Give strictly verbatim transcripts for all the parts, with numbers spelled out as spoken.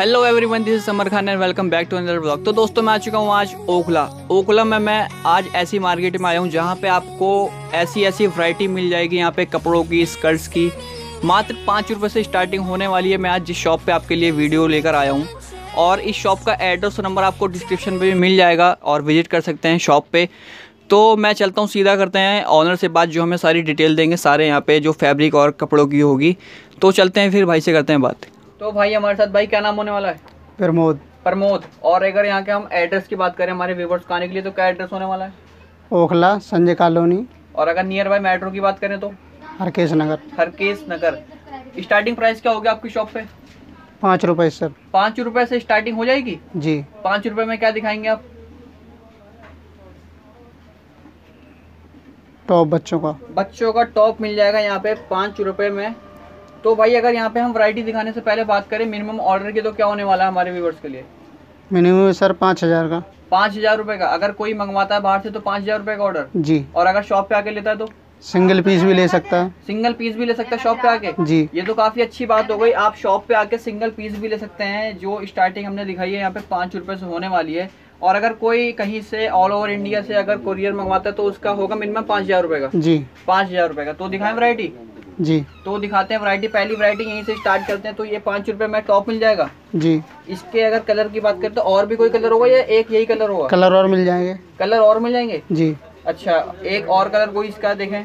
Hello everyone, this is Samar Khan and welcome back to another blog. तो दोस्तों मैं आ चुका हूँ आज ओखला। ओखला में मैं आज ऐसी मार्केट में आया हूँ जहाँ पे आपको ऐसी ऐसी वैरायटी मिल जाएगी। यहाँ पे कपड़ों की, स्कर्ट्स की मात्र पाँच रुपये से स्टार्टिंग होने वाली है। मैं आज जिस शॉप पे आपके लिए वीडियो लेकर आया हूँ और इस शॉप का एड्रेस नंबर आपको डिस्क्रिप्शन पे भी मिल जाएगा और विजिट कर सकते हैं शॉप पे। तो मैं चलता हूँ, सीधा करते हैं ऑनर से बात, जो हमें सारी डिटेल देंगे सारे यहाँ पे जो फैब्रिक और कपड़ों की होगी। तो चलते हैं फिर भाई से करते हैं बात। तो भाई हमारे साथ भाई क्या नाम होने वाला है? प्रमोद। प्रमोद। और अगर यहाँ के हम एड्रेस की बात करें हमारे व्यूवर्स को आने के लिए तो क्या एड्रेस होने वाला है? ओखला संजय कॉलोनी। और अगर नियर बाय मेट्रो की बात करें तो हरकेश नगर। हरकेश नगर। स्टार्टिंग प्राइस क्या होगी आपकी शॉप पे? पाँच रुपए सर। पाँच रुपए से स्टार्टिंग हो जाएगी जी। पाँच रुपए में क्या दिखाएंगे आप? टॉप बच्चों का बच्चों का टॉप मिल जाएगा यहाँ पे पाँच रुपए में। तो भाई अगर यहाँ पे हम वैरायटी दिखाने से पहले बात करें मिनिमम ऑर्डर की तो क्या होने वाला है हमारे व्यूवर्स के लिए? मिनिमम सर पाँच हजार का। पाँच हजार रुपए का। अगर कोई मंगवाता है बाहर से तो पाँच हजार रुपए का ऑर्डर जी। और अगर शॉप पे आके लेता है तो सिंगल पीस भी ले सकता है। सिंगल पीस भी ले सकता है शॉप पे आके जी। ये तो काफी अच्छी बात हो गई, आप शॉप पे आके सिंगल पीस भी ले सकते हैं। जो स्टार्टिंग हमने दिखाई है यहाँ पे पाँच रुपए से होने वाली है। और अगर कोई कहीं से ऑल ओवर इंडिया से अगर कोरियर मंगवाता है तो उसका होगा मिनिमम पाँच हजार रुपए का। जी। पाँच हजार रुपए का। तो दिखाएं वैरायटी? जी। तो दिखाते हैं वैरायटी। पहली वैरायटी यहीं से स्टार्ट करते हैं। तो ये पाँच रुपए में टॉप मिल जाएगा जी। इसके अगर कलर की बात करें तो और भी कोई कलर होगा या एक यही कलर होगा? कलर और मिल जाएंगे। कलर और मिल जाएंगे जी। अच्छा, एक और कलर कोई इसका देखें।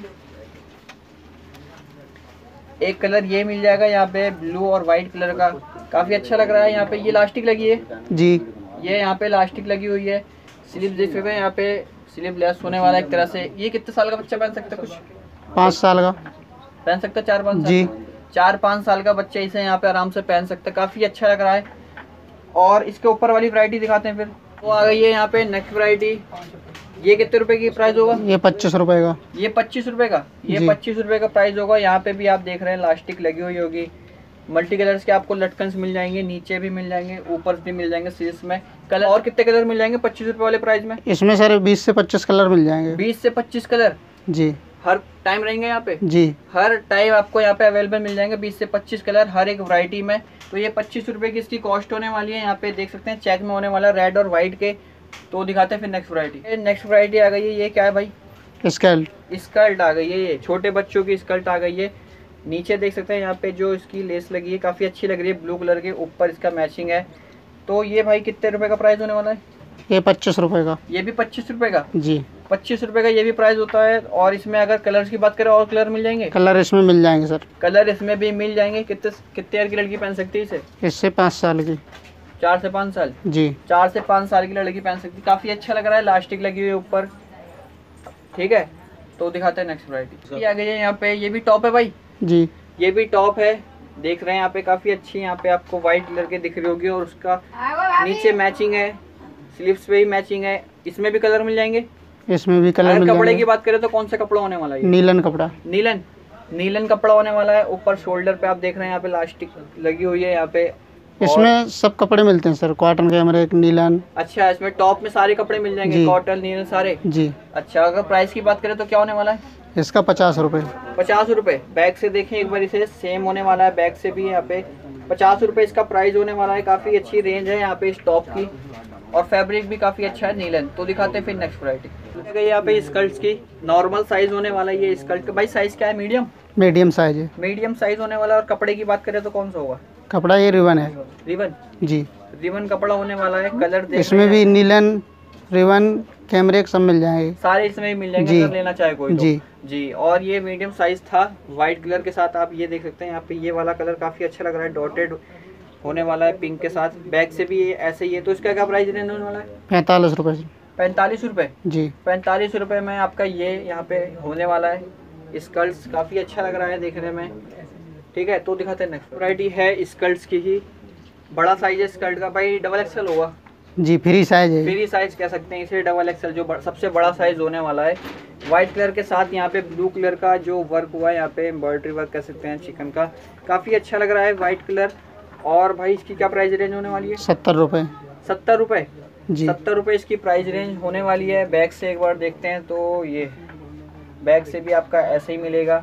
एक कलर ये मिल जाएगा यहाँ पे ब्लू और व्हाइट कलर का, काफी अच्छा लग रहा है। यहाँ पे ये लास्टिक लगी है जी। ये यहाँ पे लास्टिक लगी हुई है। स्लीव देख सकते हैं यहाँ पे स्लीव लेस होने वाला है एक तरह से। ये कितने साल का बच्चा पहन सकता है? कुछ पाँच साल का पहन सकता है, चार पाँच साल। जी। चार पाँच साल का बच्चा इसे यहाँ पे आराम से पहन सकता है, काफी अच्छा लग रहा है। और इसके ऊपर वाली वैरायटी दिखाते हैं फिर। तो आ गई है यहाँ पे नेक्स्ट वैरायटी। ये कितने रुपए की प्राइस होगा? ये पच्चीस रुपए का। ये पच्चीस रुपए का। ये पच्चीस रुपए का प्राइस होगा। यहाँ पे भी आप देख रहे हैं लास्टिक लगी हुई होगी। मल्टी कलर्स के आपको लटकन मिल जाएंगे, नीचे भी मिल जाएंगे, ऊपर भी मिल जाएंगे सील्स में। कलर और कितने कलर मिल जाएंगे पच्चीस रुपए वाले प्राइस में? इसमें सर बीस से पच्चीस कलर मिल जाएंगे। बीस से पच्चीस कलर जी। हर टाइम रहेंगे यहाँ पे? जी। हर टाइम आपको यहाँ पे अवेलेबल मिल जाएंगे बीस से पच्चीस कलर हर एक वैरायटी में। तो ये पच्चीस रुपए की इसकी कॉस्ट होने वाली है। यहाँ पे देख सकते हैं चेक में होने वाला रेड और व्हाइट के। तो दिखाते हैं फिर नेक्स्ट वैरायटी। नेक्स्ट वैरायटी आ गई है, ये क्या है भाई? स्कर्ट। स्कर्ट आ गई है, ये छोटे बच्चों की स्कर्ट आ गई है। नीचे देख सकते हैं यहाँ पे जो इसकी लेस लगी है काफी अच्छी लग रही है, ब्लू कलर के ऊपर इसका मैचिंग है। तो ये भाई कितने रुपए का प्राइस होने वाला है? ये पच्चीस रुपए का। ये भी पच्चीस रुपए का? जी। पच्चीस रुपए का ये भी प्राइस होता है। और इसमें अगर कलर्स की बात करें और कलर मिल जाएंगे? कलर इसमें मिल जाएंगे सर। कलर इसमें भी मिल जाएंगे। कितने कितने ईयर की लड़की पहन सकती है इसे? इससे पाँच साल की। चार से पाँच साल? जी। चार से पाँच साल की लड़की पहन सकती है। काफी अच्छा लग रहा है, लास्टिक लगी हुई है ऊपर। ठीक है, तो दिखाते हैं नेक्स्ट वैरायटी। ये आ गई है यहाँ पे, ये भी टॉप है भाई? जी। ये भी टॉप है, देख रहे हैं यहाँ पे काफी अच्छी। यहाँ पे आपको व्हाइट कलर के दिख रही होगी और उसका नीचे मैचिंग है, स्लीव्स पे भी मैचिंग है। इसमें भी कलर मिल जाएंगे? इसमें भी कलर मिल कपड़े की बात करें तो कौन सा कपड़ा होने वाला है? नीलन कपड़ा। नीलन नीलन कपड़ा होने वाला है। ऊपर शोल्डर पे आप देख रहे हैं यहाँ पे लास्टिक लगी हुई है यहाँ पे। इसमें सब कपड़े मिलते हैं सर, कॉटन के हमारे एक नीलन। अच्छा, इसमें टॉप में सारे कपड़े मिल जाएंगे, कॉटन नीलन सारे? जी। अच्छा, अगर प्राइस की बात करें तो क्या होने वाला है? इसका पचास रुपए। पचास रुपए। बैक से देखें एक बार, इसे सेम होने वाला है बैक से भी। यहाँ पे पचास रुपए इसका प्राइस होने वाला है। काफी अच्छी रेंज है यहाँ पे इस टॉप की और फैब्रिक भी काफी अच्छा है नीलन। तो दिखाते हैं फिर नेक्स्ट वैरायटी। यहाँ पे स्कर्ट्स की नॉर्मल साइज होने वाला है। ये स्कर्ट का भाई साइज क्या है? मीडियम? मीडियम साइज है। मीडियम साइज होने वाला है। और कपड़े की बात करें तो कौन सा होगा? कपड़ा ये रिबन है। रिबन? जी। रिबन कपड़ा होने वाला है। कलर इसमें भी नीलन, रिबन, कैमरे सब मिल जाएंगे सारे, इसमें भी मिल जाएंगे अगर लेना चाहे कोई तो। जी। जी। और ये मीडियम साइज था व्हाइट कलर के साथ। आप ये देख सकते हैं यहाँ पे ये वाला कलर काफी अच्छा लग रहा है, डॉटेड होने वाला है पिंक के साथ। बैक से भी ये ऐसे ही है। तो इसका क्या प्राइस रेंज होने वाला है? पैंतालीस रुपए। पैंतालीस रुपए? जी। पैंतालीस रुपए में आपका ये यहाँ पे होने वाला है। स्कर्ट्स काफी अच्छा लग रहा है देखने में। ठीक है, तो दिखाते हैं नेक्स्ट वैरायटी है स्कर्ट्स की ही। बड़ा साइज है स्कर्ट का भाई, डबल एक्सएल होगा? जी, फ्री साइज है। फ्री साइज कह सकते हैं इसे, डबल एक्सएल जो बड़, सबसे बड़ा साइज होने वाला है। व्हाइट कलर के साथ यहाँ पे ब्लू कलर का जो वर्क हुआ है, यहाँ पे एम्ब्रॉयडरी वर्क कह सकते हैं चिकन का, काफी अच्छा लग रहा है व्हाइट कलर। और भाई इसकी क्या प्राइस रेंज होने वाली है? सत्तर रुपए। सत्तर रुपए? जी। सत्तर रुपए इसकी प्राइस रेंज होने वाली है। बैक से एक बार देखते हैं तो ये बैक से भी आपका ऐसे ही मिलेगा।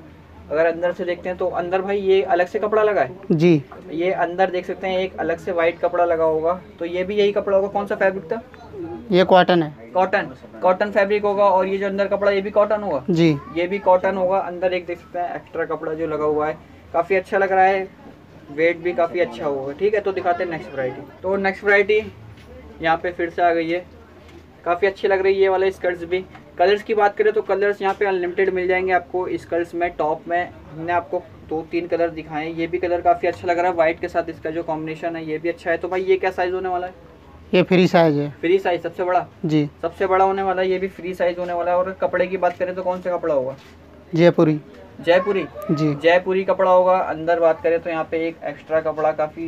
अगर अंदर से देखते हैं तो अंदर भाई ये अलग से कपड़ा लगा है जी। ये अंदर देख सकते हैं एक अलग से वाइट कपड़ा लगा होगा, तो ये भी यही कपड़ा होगा। कौन सा फैब्रिक था? ये कॉटन है। कॉटन, कॉटन फैब्रिक होगा। और ये जो अंदर कपड़ा ये भी कॉटन होगा जी। ये भी कॉटन होगा। अंदर एक देख सकते हैं एक्स्ट्रा कपड़ा जो लगा हुआ है, काफ़ी अच्छा लग रहा है, वेट भी काफ़ी अच्छा होगा। ठीक है, तो दिखाते हैं नेक्स्ट वैरायटी। तो नेक्स्ट वैरायटी यहाँ पे फिर से आ गई है, काफ़ी अच्छी लग रही है ये वाले स्कर्ट्स भी। कलर्स की बात करें तो कलर्स यहाँ पे अनलिमिटेड मिल जाएंगे आपको स्कर्ट्स में। टॉप में हमने आपको दो तीन कलर दिखाए, ये भी कलर काफ़ी अच्छा लग रहा है, वाइट के साथ इसका जो कॉम्बिनेशन है ये भी अच्छा है। तो भाई ये क्या साइज़ होने वाला है? ये फ्री साइज है। फ्री साइज सबसे बड़ा? जी, सबसे बड़ा होने वाला है, ये भी फ्री साइज होने वाला है। और कपड़े की बात करें तो कौन सा कपड़ा होगा? जयपुरी। जयपुरी जी, जयपुरी कपड़ा होगा। अंदर बात करें तो यहाँ पे एक एक्स्ट्रा कपड़ा काफ़ी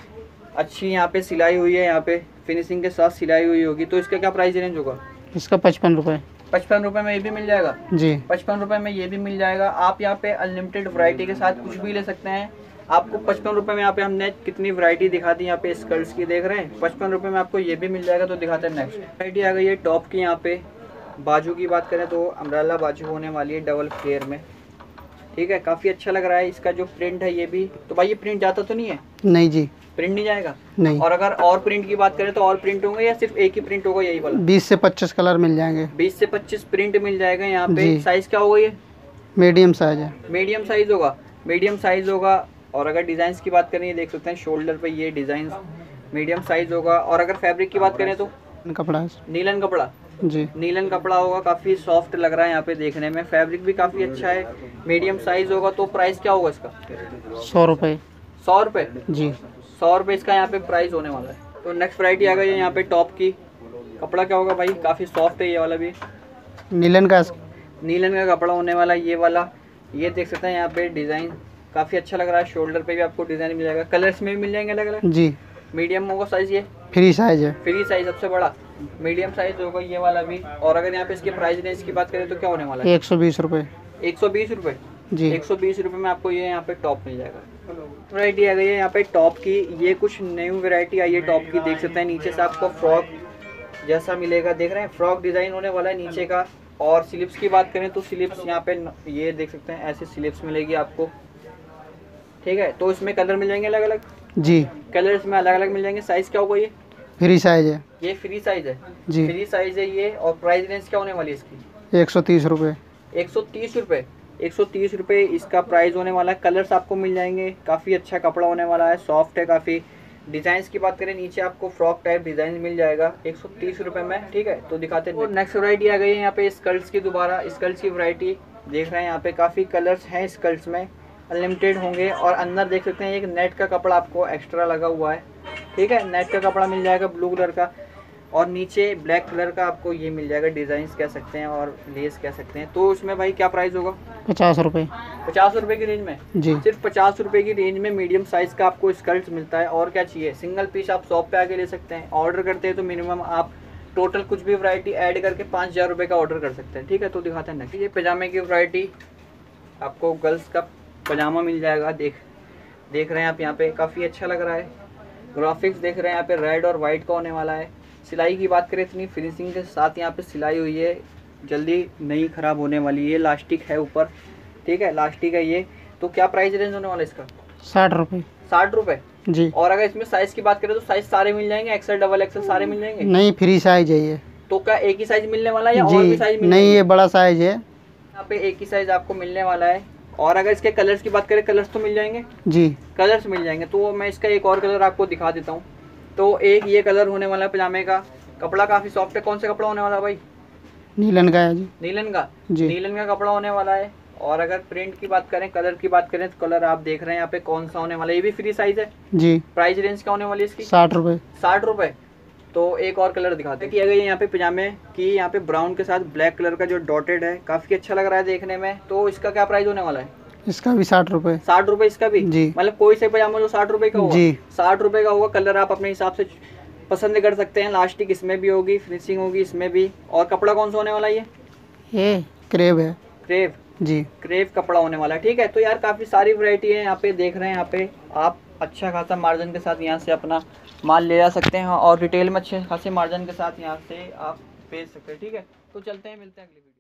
अच्छी यहाँ पे सिलाई हुई है, यहाँ पे फिनिशिंग के साथ सिलाई हुई होगी। तो इसका क्या प्राइस रेंज होगा? इसका पचपन रुपये। पचपन रुपये में ये भी मिल जाएगा? जी, पचपन रुपये में ये भी मिल जाएगा। आप यहाँ पे अनलिमिटेड वैरायटी के साथ कुछ भी ले सकते हैं। आपको पचपन रुपये में यहाँ पे हमने कितनी वैरायटी दिखा दी, यहाँ पे स्कर्ट्स की देख रहे हैं, पचपन रुपये में आपको ये भी मिल जाएगा। तो दिखाते हैं नेक्स्ट वैरायटी आ गई है टॉप की। यहाँ पे बाजू की बात करें तो अम्ब्रेला बाजू होने वाली है डबल फ्लेयर में। ठीक है, काफ़ी अच्छा लग रहा है। इसका जो प्रिंट है ये भी, तो भाई ये प्रिंट जाता तो नहीं है? नहीं जी, प्रिंट नहीं जाएगा? नहीं। और अगर और प्रिंट की बात करें तो और प्रिंट होंगे या सिर्फ एक ही प्रिंट होगा यही वाला? बीस से पच्चीस कलर मिल जाएंगे। बीस से पच्चीस प्रिंट मिल जाएगा यहाँ पे। जी। साइज क्या होगा ये? मीडियम साइज है। मीडियम साइज होगा, मीडियम साइज होगा। और अगर डिज़ाइन की बात करें, ये देख सकते हैं शोल्डर पे ये डिज़ाइन मीडियम साइज होगा। और अगर फैब्रिक की बात करें तो कपड़ा है। नीलन कपड़ा, जी, नीलन कपड़ा होगा, काफ़ी सॉफ्ट लग रहा है यहाँ पे देखने में। फैब्रिक भी काफ़ी अच्छा है, मीडियम साइज होगा। तो प्राइस क्या होगा इसका? सौ रुपये। सौ रुपये? जी, सौ रुपये इसका यहाँ पे प्राइस होने वाला है। तो नेक्स्ट वैरायटी आ गई है यहाँ पे टॉप की। कपड़ा क्या होगा भाई? काफ़ी सॉफ्ट है ये वाला भी, नीलन का। नीलन का कपड़ा होने वाला है ये वाला। ये देख सकते हैं यहाँ पे डिज़ाइन काफ़ी अच्छा लग रहा है। शोल्डर पे भी आपको डिज़ाइन मिल जाएगा, कलर्स में भी मिल जाएंगे अलग अलग। जी, मीडियम होगा साइज़, ये फ्री साइज है। फ्री साइज सबसे बड़ा, मीडियम साइज होगा ये वाला भी। और अगर यहाँ पे इसके प्राइस रेंज की बात करें तो क्या होने वाला है? एक सौ बीस रुपये। एक सौ बीस रुपये? जी, एक सौ बीस रुपये में आपको ये यहाँ पे टॉप मिल जाएगा। वैरायटी आ गई है यहाँ पे टॉप की। ये कुछ न्यू वैरायटी आई है टॉप की, देख सकते हैं नीचे से आपको फ्रॉक जैसा मिलेगा, देख रहे हैं फ्रॉक डिज़ाइन होने वाला है नीचे का। और स्लिप्स की बात करें तो स्लिप्स यहाँ पे ये देख सकते हैं ऐसे स्लिप्स मिलेगी आपको। ठीक है, तो इसमें कलर मिल जाएंगे अलग अलग। जी, कलर इसमें अलग अलग मिल जाएंगे। साइज़ क्या होगा ये? फ्री साइज है। ये फ्री साइज है? जी, फ्री साइज है ये। और प्राइस रेंज क्या होने वाली है इसकी? एक सौ तीस रुपये। एक सौ तीस रुपये? एक सौ तीस रुपये इसका प्राइस होने वाला है। कलर्स आपको मिल जाएंगे, काफ़ी अच्छा कपड़ा होने वाला है, सॉफ्ट है काफ़ी। डिज़ाइंस की बात करें नीचे आपको फ्रॉक टाइप डिज़ाइन मिल जाएगा एक सौ तीस रुपये में। ठीक है, तो दिखाते हैं। नेक्स्ट वैरायटी आ गई है यहाँ पे स्कर्ट्स की। दोबारा स्कर्ट्स की वैरायटी देख रहे हैं यहाँ पे, काफ़ी कलर्स हैं स्कर्ट्स में, अनलिमिटेड होंगे। और अंदर देख सकते हैं एक नेट का कपड़ा आपको एक्स्ट्रा लगा हुआ है। ठीक है, नेट का कपड़ा मिल जाएगा ब्लू कलर का। और नीचे ब्लैक कलर का आपको ये मिल जाएगा, डिज़ाइंस कह सकते हैं और लेस कह सकते हैं। तो उसमें भाई क्या प्राइस होगा? पचास रुपये। पचास रुपये की रेंज में? जी, सिर्फ पचास रुपये की रेंज में मीडियम साइज़ का आपको स्कर्ट्स मिलता है। और क्या चाहिए? सिंगल पीस आप शॉप पे आके ले सकते हैं। ऑर्डर करते हैं तो मिनिमम आप टोटल कुछ भी वैरायटी ऐड करके पाँच हज़ार रुपये का ऑर्डर कर सकते हैं। ठीक है, तो दिखाते हैं नेक्स्ट। ये पजामे की वैरायटी आपको गर्ल्स का पजामा मिल जाएगा। देख देख रहे हैं आप यहाँ पे, काफ़ी अच्छा लग रहा है। ग्राफिक्स देख रहे हैं यहाँ पे, रेड और वाइट का होने वाला है। सिलाई की बात करें इतनी फिनिशिंग के साथ यहाँ पे सिलाई हुई है, जल्दी नहीं ख़राब होने वाली है। लास्टिक है ऊपर। ठीक है, लास्टिक है ये। तो क्या प्राइस रेंज होने वाला है इसका? साठ रुपये। साठ रुपये? जी। और अगर इसमें साइज़ की बात करें तो साइज़ सारे मिल जाएंगे, एक्सेल डबल एक्सेल सारे मिल जाएंगे? नहीं, फ्री साइज है ये। तो क्या एक ही साइज़ मिलने वाला है या और भी साइज मिल? नहीं, ये बड़ा साइज है। यहाँ पे एक ही साइज़ आपको मिलने वाला है। और अगर इसके कलर्स की बात करें, कलर्स तो मिल जाएंगे? जी, कलर्स मिल जाएंगे। तो मैं इसका एक और कलर आपको दिखा देता हूँ। तो एक ये कलर होने वाला है पजामे का। कपड़ा काफ़ी सॉफ्ट है। कौन सा कपड़ा होने वाला है भाई? नीलन का है जी। नीलन का? जी, नीलन का कपड़ा होने वाला है। और अगर प्रिंट की बात करें, कलर की बात करें तो कलर आप देख रहे हैं यहाँ पे कौन सा होने वाला है। ये भी फ्री साइज है? जी। प्राइस रेंज क्या होने वाली है इसकी? साठ रुपये। साठ रुपये? तो एक और कलर दिखाते हैं कि अगर यहाँ पे पजामे की यहाँ पे ब्राउन के साथ ब्लैक कलर का जो डॉटेड है, काफ़ी अच्छा लग रहा है देखने में। तो इसका क्या प्राइस होने वाला है? इसका भी साठ रुपये। साठ रुपये इसका भी? जी। मतलब कोई से पजामा जो साठ रुपये का होगा? जी, साठ रुपये का होगा। कलर आप अपने हिसाब से पसंद कर सकते हैं। लास्टिक इसमें भी होगी, फिनिशिंग होगी इसमें भी। और कपड़ा कौन सा होने वाला है ये? ये क्रेव है। क्रेव? जी, क्रेव कपड़ा होने वाला है। ठीक है, तो यार काफ़ी सारी वैरायटी है यहाँ पे, देख रहे हैं यहाँ पे आप अच्छा खासा मार्जिन के साथ यहाँ से अपना माल ले जा सकते हैं। और रिटेल में अच्छे खासे मार्जिन के साथ यहाँ से आप बेच सकते हैं। ठीक है, तो चलते हैं, मिलते हैं अगली वीडियो।